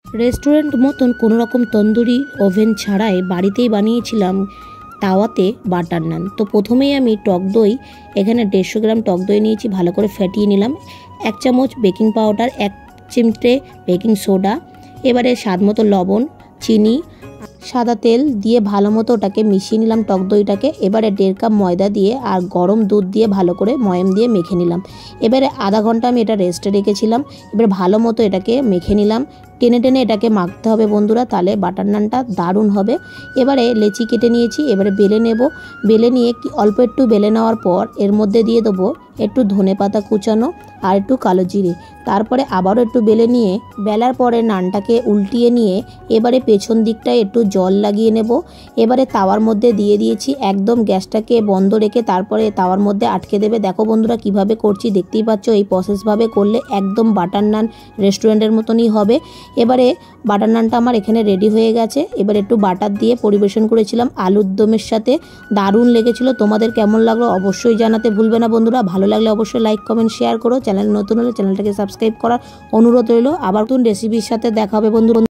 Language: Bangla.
রেস্টুরেন্ট মতন কোনো রকম তন্দুরি ওভেন ছাড়াই বাড়িতেই বানিয়েছিলাম তাওয়াতে বাটার নান। তো প্রথমেই আমি টক দই, এখানে 150 গ্রাম টক দই নিয়েছি, ভালো করে ফেটিয়ে নিলাম। 1 চামচ বেকিং পাউডার, 1 চিমটে বেকিং সোডা, এবারে স্বাদ মতো লবণ, চিনি, সাদা তেল দিয়ে ভালো মতো ওটাকে মিশিয়ে নিলাম টক দইটাকে। এবারে 1.5 কাপ ময়দা দিয়ে আর গরম দুধ দিয়ে ভালো করে ময়াম দিয়ে মেখে নিলাম। এবারে আধা ঘন্টা আমি এটা রেস্টে রেখেছিলাম। এবার ভালো মতো এটাকে মেখে নিলাম। টেনে টেনে এটাকে মাখতে হবে বন্ধুরা, তাহলে বাটার নানটা দারুণ হবে। এবারে লেচি কেটে নিয়েছি, এবারে বেলে নেব। বেলে নিয়ে অল্প একটু বেলে নেওয়ার পর এর মধ্যে দিয়ে দেবো একটু ধনেপাতা কুচানো আর একটু কালো জিরে। তারপরে আবারও একটু বেলে নিয়ে বেলার পরে নানটাকে উল্টিয়ে নিয়ে এবারে পেছন দিকটায় একটু জল লাগিয়ে নেব। এবারে তাওয়ার মধ্যে দিয়ে দিয়েছি, একদম গ্যাসটাকে বন্ধ রেখে তারপরে তাওয়ার মধ্যে আটকে দেবে। দেখো বন্ধুরা কিভাবে করছি, দেখতেই পাচ্ছ। এই প্রসেসভাবে করলে একদম বাটার নান রেস্টুরেন্টের মতনই হবে। এবারে বাটার নানটা আমার এখানে রেডি হয়ে গেছে। এবার একটু বাটার দিয়ে পরিবেশন করেছিলাম আলুর দমের সাথে, দারুণ লেগেছিল। তোমাদের কেমন লাগলো অবশ্যই জানাতে ভুলবে না বন্ধুরা। ভালো লাগলে অবশ্যই লাইক কমেন্ট শেয়ার করো। চ্যানেল নতুন হলে চ্যানেলটাকে সাবস্ক্রাইব করার অনুরোধ রইল। আবার নতুন রেসিপির সাথে দেখা হবে বন্ধুরা।